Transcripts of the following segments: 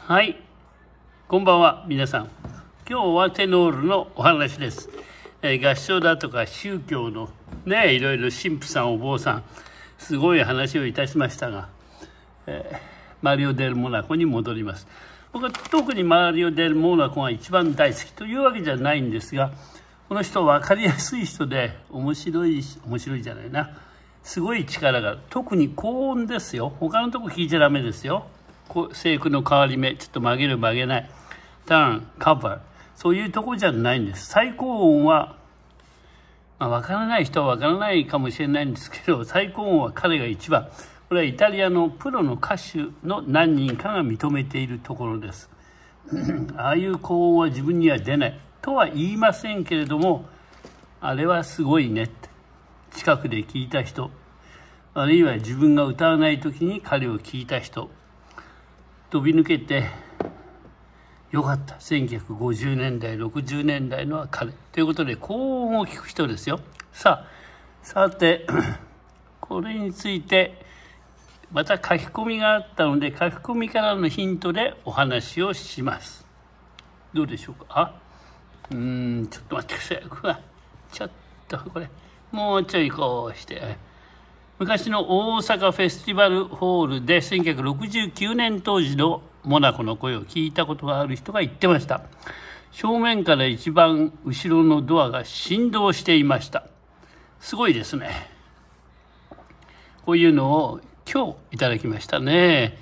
はい、こんばんは皆さん。今日はテノールのお話です。合唱だとか宗教のね、いろいろ神父さんお坊さんすごい話をいたしましたが、マリオ・デル・モナコに戻ります。僕は特にマリオ・デル・モナコが一番大好きというわけじゃないんですが、この人は分かりやすい人で面白いじゃないな、すごい力がある。特に高音ですよ。他のとこ聞いちゃダメですよ。声句の変わり目、ちょっと曲げる曲げない、ターン、カバー、そういうとこじゃないんです。最高音は、分からない人は分からないかもしれないんですけど、最高音は彼が一番。これはイタリアのプロの歌手の何人かが認めているところです。ああいう高音は自分には出ないとは言いませんけれども、あれはすごいねって近くで聞いた人、あるいは自分が歌わない時に彼を聞いた人、飛び抜けてよかった、1950年代60年代のは彼ということで、高音を聞く人ですよ。さてこれについてまた書き込みがあったので、書き込みからのヒントでお話をします。どうでしょうか。ちょっと待ってください。ちょっとこれもうちょいこうして、昔の大阪フェスティバルホールで1969年当時のモナコの声を聞いたことがある人が言ってました。正面から一番後ろのドアが振動していました。すごいですね。こういうのを今日いただきましたね。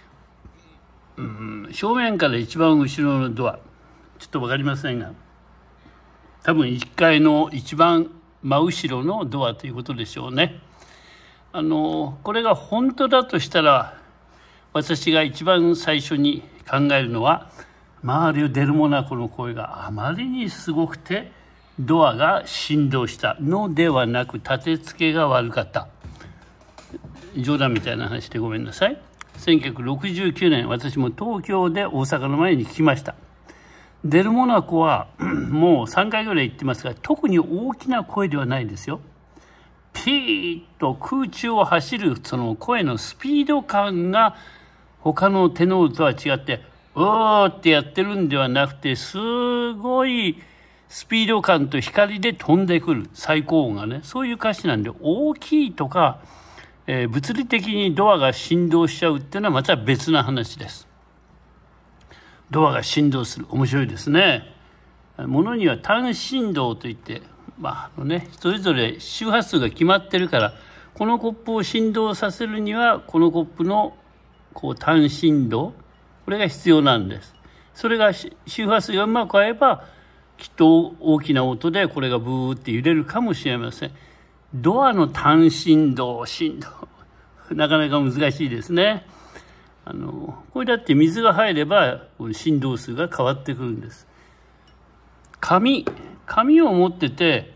正面から一番後ろのドア、ちょっと分かりませんが、多分1階の一番真後ろのドアということでしょうね。これが本当だとしたら、私が一番最初に考えるのは、マリオ・デル・モナコの声があまりにすごくてドアが振動したのではなく、立て付けが悪かった。冗談みたいな話でごめんなさい。1969年、私も東京で大阪の前に聞きました。デル・モナコはもう3回ぐらい言ってますが、特に大きな声ではないですよ。ピーッと空中を走るその声のスピード感が他のテノールとは違って、うーってやってるんではなくて、すごいスピード感と光で飛んでくる最高音がね、そういう歌詞なんで、大きいとか、物理的にドアが振動しちゃうっていうのはまた別な話です。ドアが振動する、面白いですね。ものには単振動といって、それぞれ周波数が決まってるから、このコップを振動させるにはこのコップの単振動、これが必要なんです。それが周波数がうまく合えば、きっと大きな音でこれがブーって揺れるかもしれません。ドアの単振動なかなか難しいですね。これだって水が入れば振動数が変わってくるんです。紙を持ってて、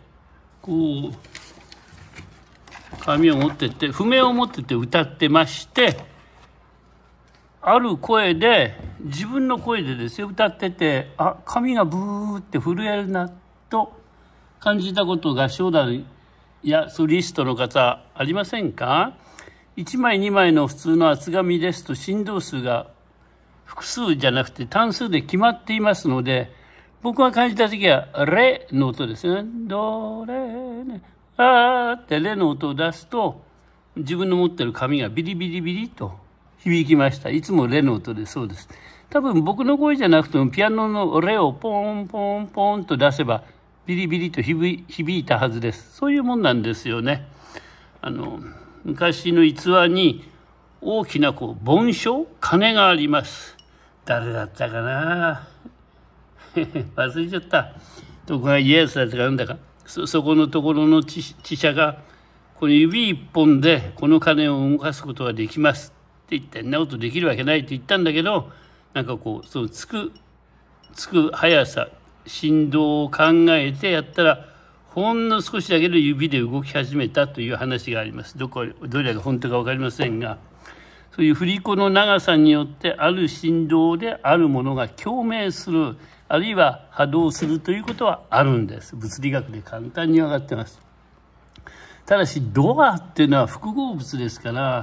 紙を持ってて、譜面を持ってて歌ってまして、ある声で、自分の声でですよ、歌ってて、紙がブーって震えるなと感じたこと、合唱団やソリストの方ありませんか？1枚2枚の普通の厚紙ですと、振動数が複数じゃなくて単数で決まっていますので、僕が感じた時はレの音ですね。ドレネアーってレの音を出すと、自分の持ってる紙がビリビリビリと響きました。いつもレの音でそうです。多分僕の声じゃなくても、ピアノのレをポンポンポンと出せばビリビリと響いたはずです。そういうもんなんですよね。昔の逸話に大きな盆鐘、鐘があります。誰だったかな忘れちゃった。どこが家康だったかなんだか。そこのところの知者が、この指一本でこの鐘を動かすことができますって言って、んなことできるわけないって言ったんだけど、そのつく速さ、振動を考えてやったら、ほんの少しだけで指で動き始めたという話があります。どれが本当か分かりませんが、そういう振り子の長さによってある振動であるものが共鳴する、あるいは波動するということはあるんです。物理学で簡単に分かっています。ただしドアっていうのは複合物ですから、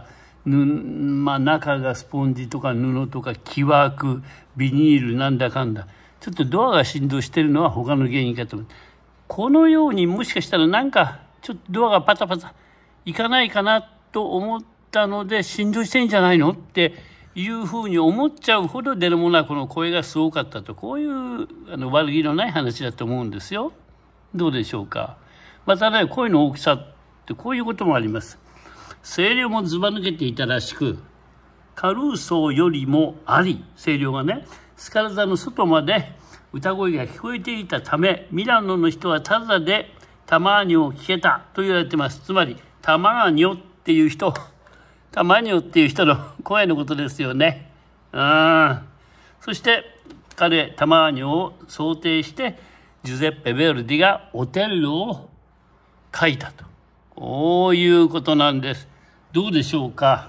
中がスポンジとか布とか木枠、ビニールなんだかんだ、ちょっとドアが振動してるのは他の原因かと思う。このようにもしかしたらなんかちょっとドアがパタパタいかないかなと思ったので振動してんじゃないのっていうふうに思っちゃうほどデルモナコの声がすごかったと、こういう悪気のない話だと思うんですよ。どうでしょうか。またね、声の大きさってこういうこともあります。声量もずば抜けていたらしく、カルーソーよりもあり、声量がね、スカルザの外まで歌声が聞こえていたため、ミラノの人はタダでタマーニョを聞けたと言われています。つまりタマーニョっていう人、タマーニョっていう人の声のことですよね。そして彼タマーニョを想定してジュゼッペ・ヴェルディがオテッロを書いたと、こういうことなんです。どうでしょうか。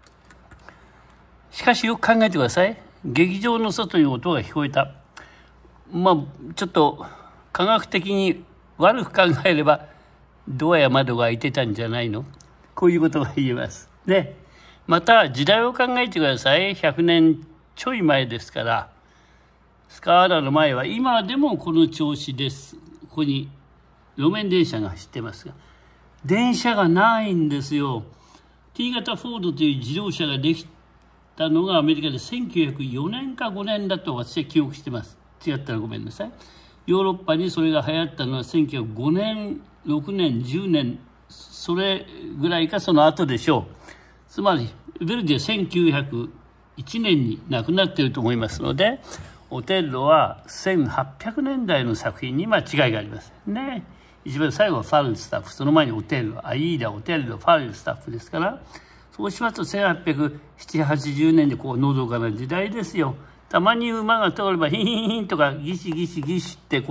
しかしよく考えてください。劇場の外に音が聞こえた。ちょっと科学的に悪く考えればドアや窓が開いてたんじゃないの、こういうことが言えますね。また時代を考えてください。100年ちょい前ですから、スカーラの前は今でもこの調子です。ここに路面電車が走ってますが、電車がないんですよ。 T 型フォードという自動車ができたのがアメリカで1904年か5年だと私は記憶してます。違ったらごめんなさい。ヨーロッパにそれが流行ったのは1905年6年10年それぐらいかその後でしょう。つまりヴェルディは1901年に亡くなっていると思いますので、オテッロは1800年代の作品に違いがありますね。一番最後はファルスタッフ、その前にオテッロ、アイーダ、オテッロ、ファルスタッフですから、そうしますと1870、80年でのどかな時代ですよ。たまに馬が通ればヒンヒンヒンとかギシギシギシって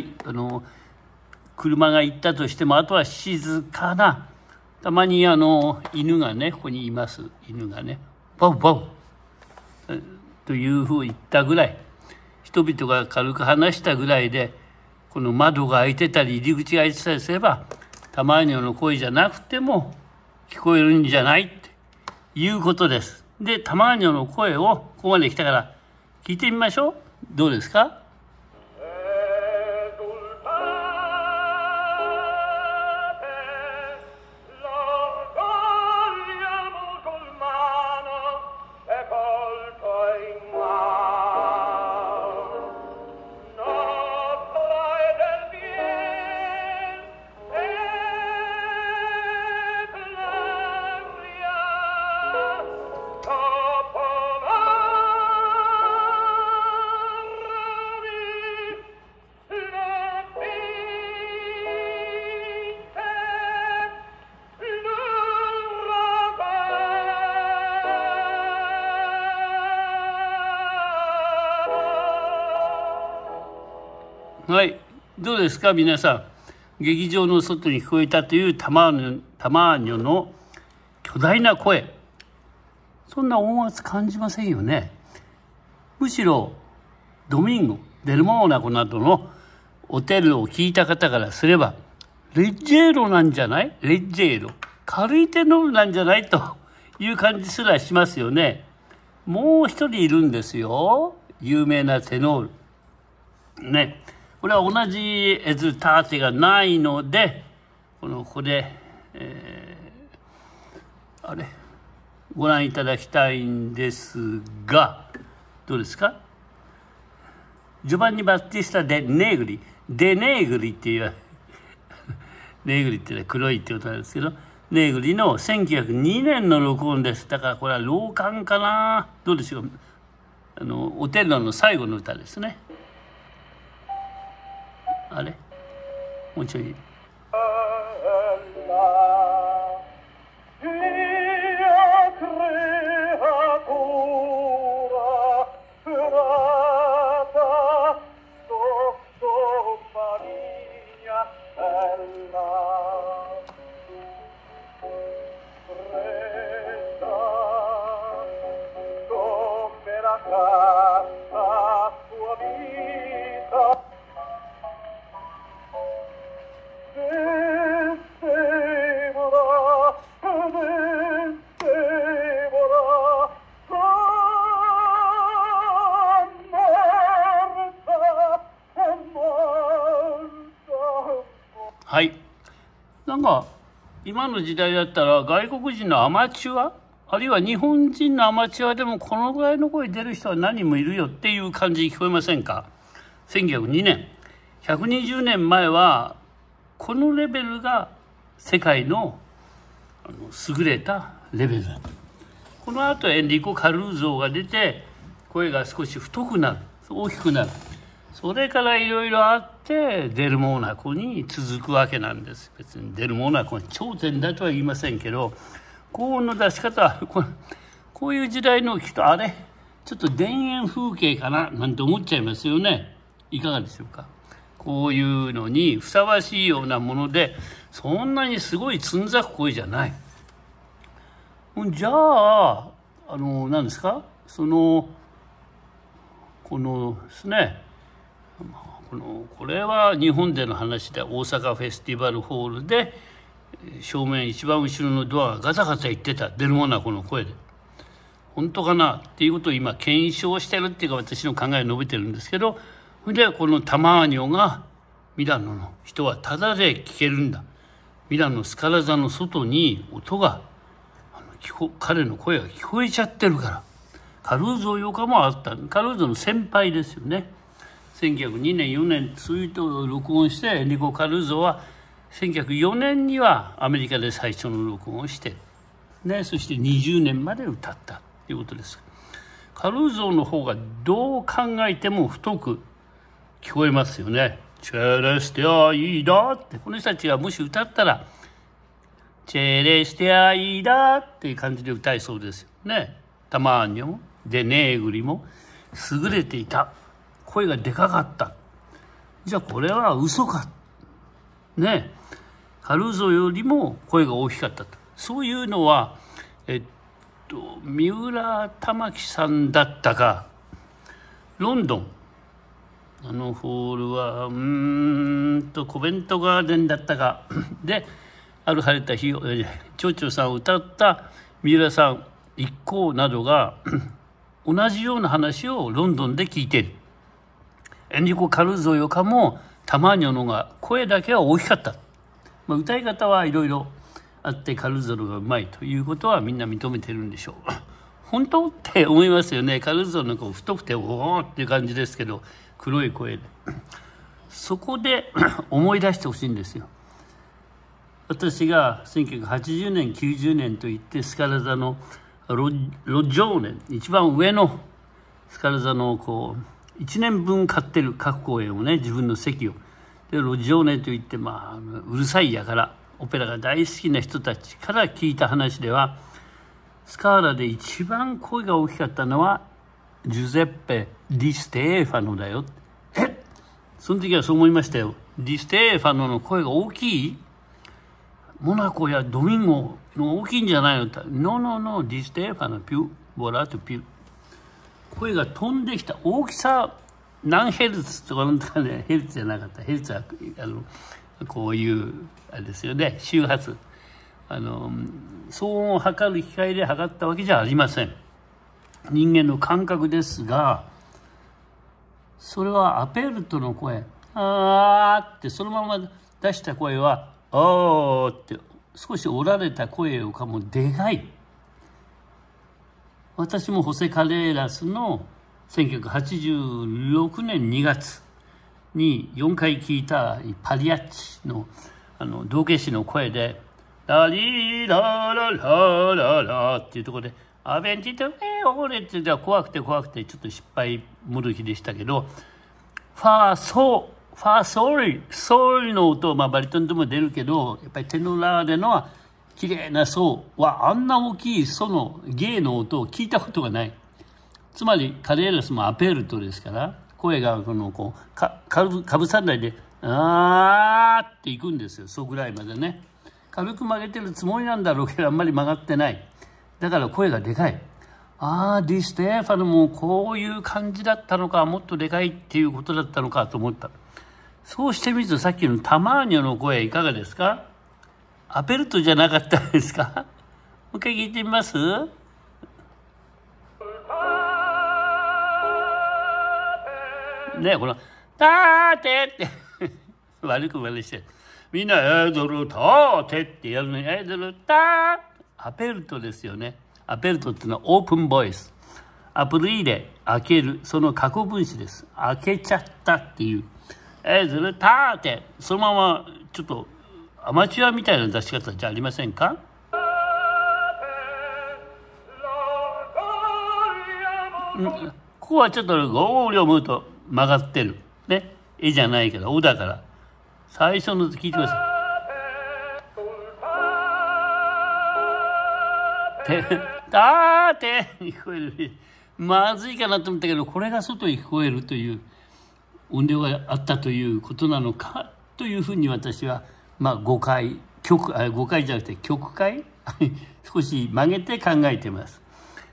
車が行ったとしても、あとは静かな、たまに犬がね、ここにいます。犬がね、バウバウというふうに言ったぐらい、人々が軽く話したぐらいで、この窓が開いてたり入り口が開いてたりすれば、タマーニョの声じゃなくても聞こえるんじゃないっていうことです。で、タマーニョの声をここまで来たから聞いてみましょう。どうですか。はい、どうですか皆さん。劇場の外に聞こえたというタマーニョの巨大な声、そんな音圧感じませんよね。むしろドミンゴ・デルモーナコなどのオテッロを聞いた方からすれば、レッジェーロなんじゃない、レッジェーロ、軽いテノールなんじゃないという感じすらしますよね。もう一人いるんですよ、有名なテノールね。これは同じエズターテがないので、ここで、ご覧いただきたいんですが、どうですか。ジョバンニ・バッティスタ・デネーグリっていうネーグリっていうのは黒いってことなんですけど、ネーグリの1902年の録音です。だからこれは老館かな、どうでしょう。オテッロの最後の歌ですね。あれもうちょい。 はい。なんか、今の時代だったら外国人のアマチュア、あるいは日本人のアマチュアでもこのぐらいの声出る人は何人もいるよっていう感じに聞こえませんか。1902年、120年前はこのレベルが世界の優れたレベルだ。この後エンリコ・カルーゾーが出て声が少し太くなる、大きくなる。それからいろいろあってデルモーナコに続くわけなんです。別にデルモーナコに頂点だとは言いませんけど、高音の出し方はこういう時代の人、あれちょっと田園風景かななんて思っちゃいますよね。いかがでしょうか。こういうのにふさわしいようなもので、そんなにすごいつんざく声じゃない。じゃあ何ですか、このですね、これは日本での話で、大阪フェスティバルホールで正面一番後ろのドアがガタガタ言ってた、デルモナコの声で。本当かなっていうことを今検証してるっていうか、私の考えを述べてるんですけど、それでこのタマーニョがミラノの人はタダで聞けるんだ。ミラノスカラ座の外に音が彼の声が聞こえちゃってるから。カルーゾー余暇もあった。カルーゾーの先輩ですよね。1902年4年そういうと録音して、エンリコ・カルーゾーは1904年にはアメリカで最初の録音をして、ね、そして20年まで歌ったということです。カルーゾーの方がどう考えても太く聞こえますよね。チェレステアイダって、この人たちがもし歌ったらチェレステアイダっていう感じで歌いそうですよね。タマーニョもでネーグリも優れていた。声がでかかった。じゃあこれは嘘かね。カルーゾよりも声が大きかったと。そういうのは三浦玉樹さんだったか、ロンドンホールはコベントガーデンだったかで、ある晴れた日蝶々さんを歌った三浦さん一行などが同じような話をロンドンで聞いている。エンリコ・カルーゾ余暇もタマーニョのが声だけは大きかった。歌い方はいろいろあってカルーゾのがうまいということはみんな認めてるんでしょう。本当って思いますよね。カルーゾの子太くておーっていう感じですけど、黒い声で。そこで思い出してほしいんですよ。私が1980年90年といってスカラ座のロジョーネ、一番上のスカラ座の1年分買ってる各公演をね、自分の席をでロジョーネといって、うるさいやからオペラが大好きな人たちから聞いた話では、スカーラで一番声が大きかったのはジュゼッペ・ディステーファノだよ。その時はそう思いましたよ。ディステーファノの声が大きい、モナコやドミンゴの大きいんじゃないの。ノノノディステーファノピュボラトピュ。声が飛んできた大きさ何ヘルツとかなんとかね、ヘルツじゃなかった。ヘルツはこういうあれですよね、周波数、騒音を測る機械で測ったわけじゃありません。人間の感覚ですが、それはアペルトの声、あーってそのまま出した声はあーって少し折られた声よかもでかい。私もホセ・カレーラスの1986年2月に4回聞いたパリアッチの道化師の声でラリーラララララっていうところでアベンティトレオレって怖くてちょっと失敗もどきでしたけど、ファーソーの音バリトンでも出るけど、やっぱりテノラーでの綺麗なソーはあんな大きいソのゲイの音を聞いたことがない。つまりカレーラスもアペルトですから、声がかぶさんないであーっていくんですよ。ソぐらいまでね。軽く曲げてるつもりなんだろうけどあんまり曲がってない。だから声がでかい。ディステーファノもこういう感じだったのか、もっとでかいっていうことだったのかと思った。そうしてみるとさっきのタマーニョの声いかがですか。アペルトじゃなかったですか。もう一回聞いてみます。ね、このターテって悪く真似してみんなエードルタテってやるのに、エードルタアペルトですよね。アペルトっていうのはオープンボイス。アプリで開ける、その過去分詞です。開けちゃったっていう。エードルタって、そのままちょっとアマチュアみたいな出し方じゃありませんか？ここはちょっとゴーリをムと曲がってる。ね。絵じゃないから、おだから。最初の聞いてください。たーて聞こえる。まずいかなと思ったけど、これが外に聞こえるという音量があったということなのかというふうに私は、誤解じゃなくて曲解少し曲げて考えています。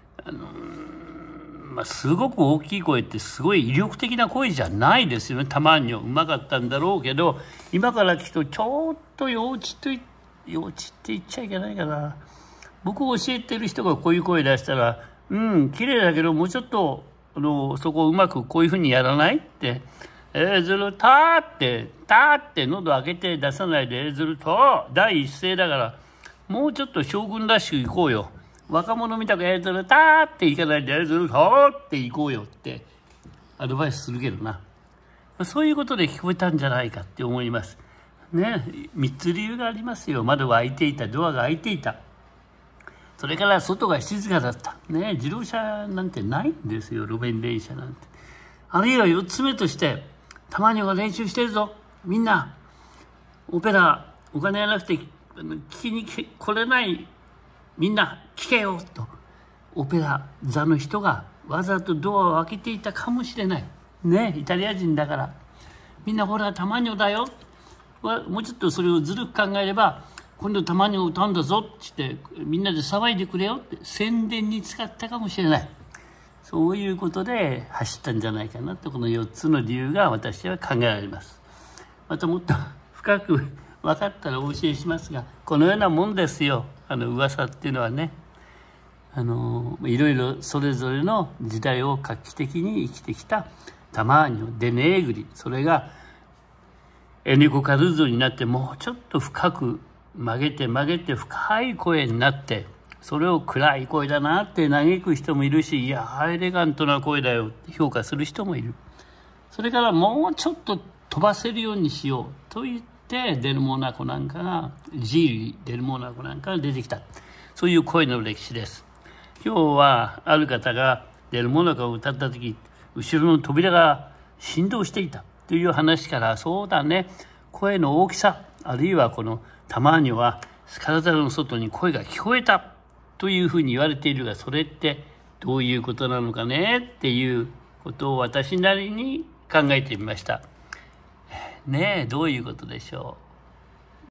すごく大きい声ってすごい威力的な声じゃないですよね。たまにはうまかったんだろうけど、今から聞くとちょっと幼稚って言っちゃいけないかな。僕を教えてる人がこういう声出したら、綺麗だけどもうちょっとそこをうまくこういうふうにやらないって、ずるたーって喉開けて出さないで、ずると第一声だから、もうちょっと将軍らしく行こうよ。若者みたくずるたーって行かないで、ずるとーって行こうよってアドバイスするけどな。そういうことで聞こえたんじゃないかって思います。ね、3つ理由がありますよ。窓が開いていた、ドアが開いていた。それから外が静かだった。ね、自動車なんてないんですよ、路面電車なんて。あるいは4つ目として、たまには練習してるぞ。みんな、オペラ、お金がなくて聞きに来れないみんな聞けよと、オペラ座の人がわざとドアを開けていたかもしれない。ね、イタリア人だから。みんなほら、たまにだよ。もうちょっとそれをずるく考えれば、今度たまに歌うんだぞってみんなで騒いでくれよって宣伝に使ったかもしれない。そういうことで走ったんじゃないかなと、この4つの理由が私は考えられます。またもっと深く分かったらお教えしますが、このようなもんですよ。噂っていうのはね、いろいろそれぞれの時代を画期的に生きてきたタマーニョ・デ・ネーグリ、それがエネコ・カルーゾになってもうちょっと深く曲げて深い声になって、それを暗い声だなって嘆く人もいるし、いやエレガントな声だよって評価する人もいる。それからもうちょっと飛ばせるようにしようと言ってデルモナコなんかがデルモナコなんかが出てきた。そういう声の歴史です。今日はある方がデルモナコを歌った時、後ろの扉が振動していたという話から、そうだね、声の大きさ、あるいはこのタマーニョは体の外に声が聞こえたというふうに言われているが、それってどういうことなのかねっていうことを私なりに考えてみました。ねえ、どういうことでしょう。